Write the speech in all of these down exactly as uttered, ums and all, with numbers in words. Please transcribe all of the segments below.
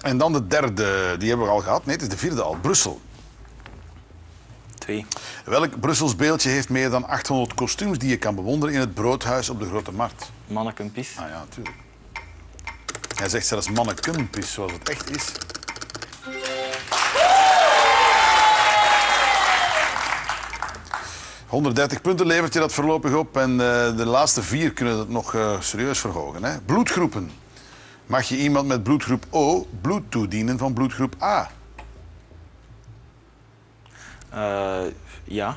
En dan de derde, die hebben we al gehad. Nee, het is de vierde al. Brussel. Twee. Welk Brussels beeldje heeft meer dan achthonderd kostuums die je kan bewonderen in het broodhuis op de Grote Markt? Mannekenpies. Ah ja, natuurlijk. Hij zegt zelfs mannenkunpis, zoals het echt is. honderddertig punten levert je dat voorlopig op en uh, de laatste vier kunnen het nog uh, serieus verhogen. Hè? Bloedgroepen. Mag je iemand met bloedgroep O bloed toedienen van bloedgroep A? Uh, ja.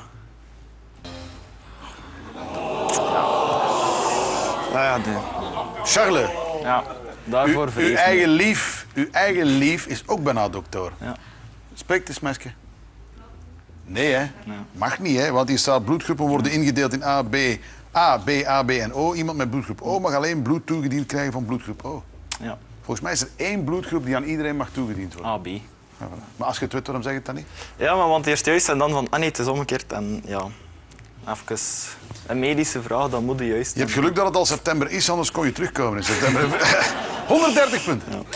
Ja, ja, de... Charles, ja daarvoor u, vrees uw, ik eigen me. lief, uw eigen lief is ook bijna dokter. Ja. Spreekt eens, meisje. Nee, hè? Nee. Mag niet, hè? Want hier staat bloedgroepen worden ingedeeld in A, B, A, B, A, B en O. Iemand met bloedgroep O mag alleen bloed toegediend krijgen van bloedgroep O. Ja. Volgens mij is er één bloedgroep die aan iedereen mag toegediend worden. A, B. Ja, voilà. Maar als je het weet, waarom zeg je het dan niet? Ja, maar want eerst juist en dan van, ah nee, het is omgekeerd. En ja, even een medische vraag, dat moet je juist. Je hebt geluk dat het al september is, anders kon je terugkomen in september. honderddertig punten. Ja.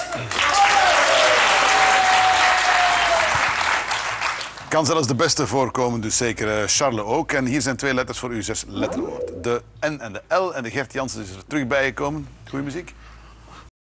Kan zelfs de beste voorkomen, dus zeker uh, Charles ook. En hier zijn twee letters voor uw zes letterwoord. De N en de L en de Gert Jansen is er terug bijgekomen. Goeie muziek.